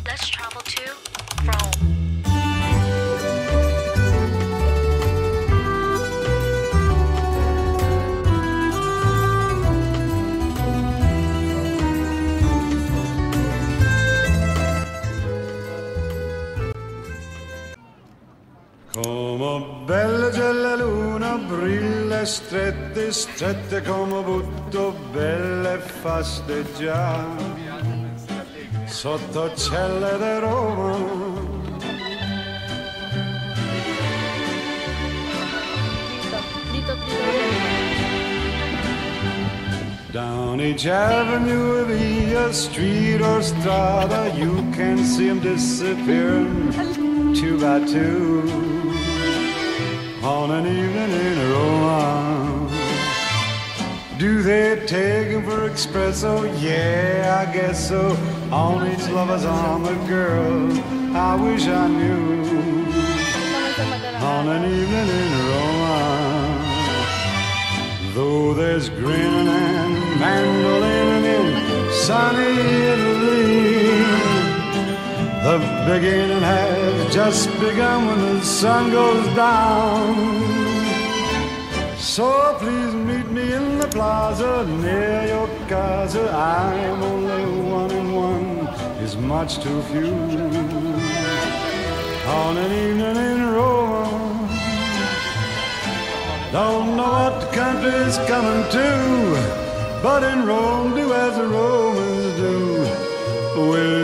Let's travel to Rome. Come bella c'è la luna, brilla strette, strette come butto, belle e fasteggiare sotto celle di Roma. Down each avenue, via street or strada, you can see them disappearing two by two on an evening in Roma. Do they take him for espresso? Yeah, I guess so. On each lover's arm a girl I wish I knew on an evening in Roma. Though there's grinning and mandolin in sunny Italy, the beginning has just begun when the sun goes down. So please meet me in the plaza near your casa. I'm only one and one is much too few on an evening in Rome. Don't know what the country's coming to, but in Rome do as the Romans do. We'll